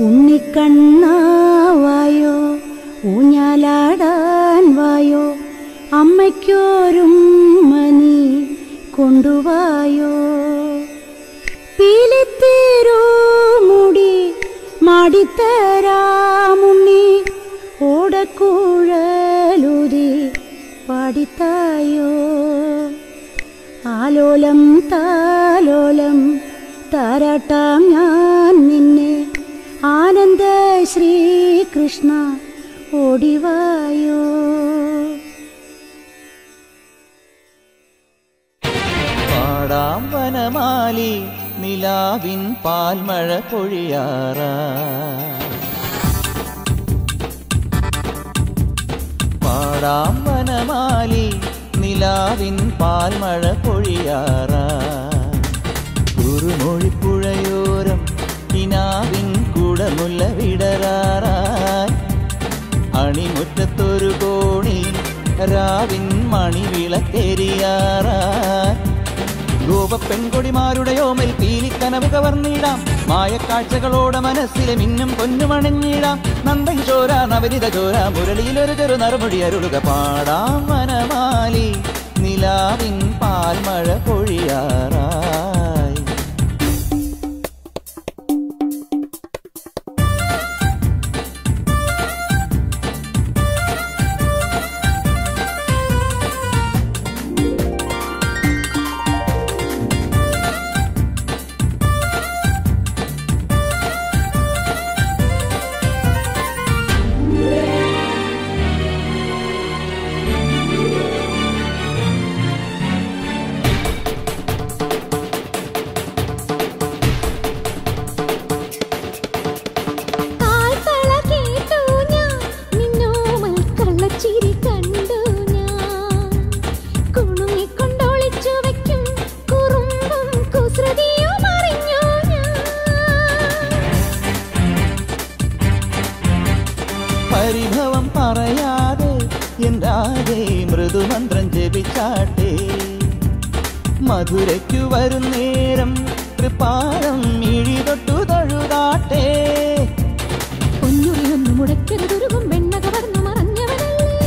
ഉണ്ണിക്കണ്ണ വായോ, ഊഞ്ഞാലാടാൻ വായോ, അമ്മയ്ക്കോരും മനി കൊണ്ടുവായോ. പീലിത്തേരോ മുടി മാടിത്തരാമുണ്ണി, ഓടക്കുഴലൂതി പാടിത്തായോ. ആലോലം താലോലം താരാട്ടാം ഞാൻ നിന്നെ, ആനന്ദ ശ്രീകൃഷ്ണ ഓടിവായോ. പാടാം വനമാലി നിലാവിൻ പാൽമഴ പൊഴിയാറാ. പാടാം വനമാലി നിലാവിൻ പാൽമഴ പൊഴിയാറാ. കുറുമൊഴിപ്പുഴയോരം കിനാവിൻ കുടമുല്ല വിടരാറായി. അണിമുറ്റത്തൊരു കോണി രാവിൻ മണിവിളക്കെരിയാറായി. ഗോപപ്പെൺകൊടിമാരുടെ ഓമൽ പീലിക്കനവ് കവർന്നിടാം. മായക്കാഴ്ചകളോടെ മനസ്സിലെ മിന്നും പൊന്നുമണിഞ്ഞിടാം. നന്ദകിശോര നവനിത ചോര മുരളിയിലൊരു ചെറു നറുമൊഴി അരുളുക. പാടാം വനമാലി നിലാവിൻ പാൽമഴ പൊഴിയാറായി. പരിഭവം പറയാതെ എന്താതെ മൃദുമന്ത്രം ജപിച്ചാട്ടെ. മധുരയ്ക്കു വരുന്നേരം തൃപ്പാദം മിഴി തൊട്ടു തൊഴുതാട്ടെ. പൊന്നുറിയൊന്നു മുടക്കരുതൊരുകും വെണ്ണ കവർന്നു മറഞ്ഞവനല്ലേ.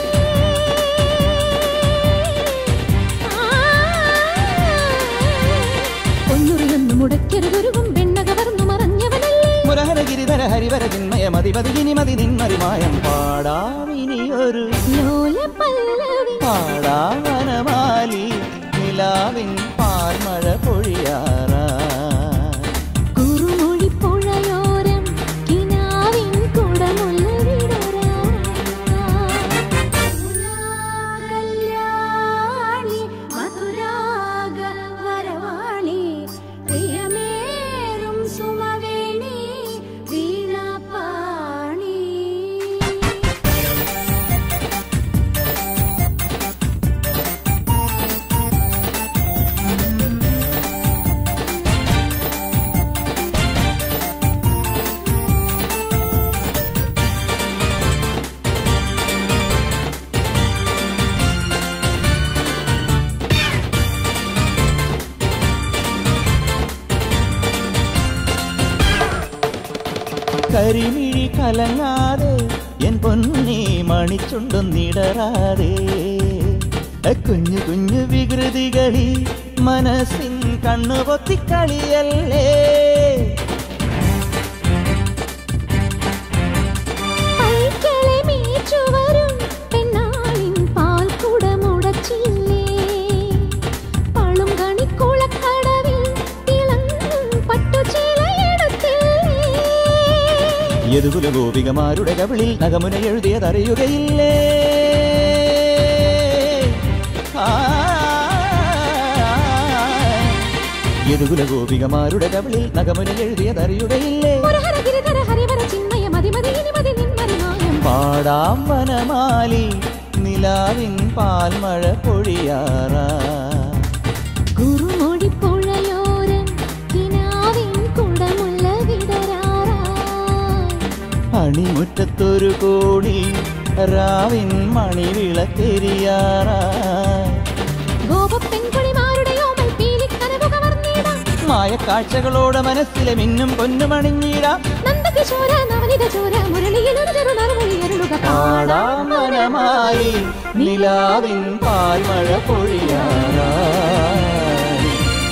പൊന്നുറിയൊന്നു മുടക്കരുതൊരുകും വെണ്ണ കവർന്നു മറഞ്ഞവനല്ലേ. മുരഹരഗിരിധര ഹരിവര ചിന്മയ മതിപതികിനി മതി നിന്മറിമായം. പാടാമിനിയൊരു ലോലപല്ലവി, പാടാം വനമാലി നിലാവിൻ പാൽമഴ പൊഴിയാറാ. കുറുമൊഴിപ്പുഴയോരം കിനാവിൻ കുടമുല്ല വിടരാളി, മധുരാഗ വരവാളി, പ്രിയമേറും സുമവേണി വീണാപാണി. കരിമിഴി കലങ്ങാതെ എൻ പൊന്നി മണിച്ചുണ്ടൊന്നിടരാതെ. കുഞ്ഞു കുഞ്ഞു വികൃതികളിൽ മനസ്സിൻ കണ്ണുപൊത്തിക്കളിയല്ലേ. യദുകുല ഗോപികമാരുടെ കവിളിൽ നഗമുന എഴുതിയതറിയുകയില്ലേ. യദുകുല ഗോപികമാരുടെ കവിളിൽ നഗമുന എഴുതിയതറിയുകയില്ലേ. പാടാം വനമാലി നിലാവിൻ പാൽമഴ പൊഴിയാറാ. കുറുമൊഴിപ്പുഴയോരം കിനാവിൻ കുടമുല്ല വിടരാറാ. അണിമുറ്റത്തൊരു കോടി രാവിൻ മണിവിളക്കെരിയാറാ. ഗോപപ്പെൺകൊടിമാരുടെ ഓമൽ പീലിക്കനവ് കവർന്നിടാം. മായക്കാഴ്ചകളോടെ മനസ്സിലെ മിന്നും പൊന്നുമണിഞ്ഞിടാം. കിശോര നവനിത ചോര മുരളിയിലൊരു ചെറുനറുമൊഴിയരുളുക പാടാം വനമാലി നിലാവിൻ പാൽമഴ പൊഴിയാറായി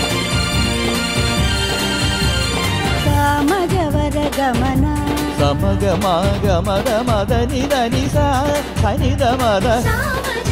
സാമഗവര ഗമന സമഗമാഗമദ മദ നിദ നിസ സനിദ മദ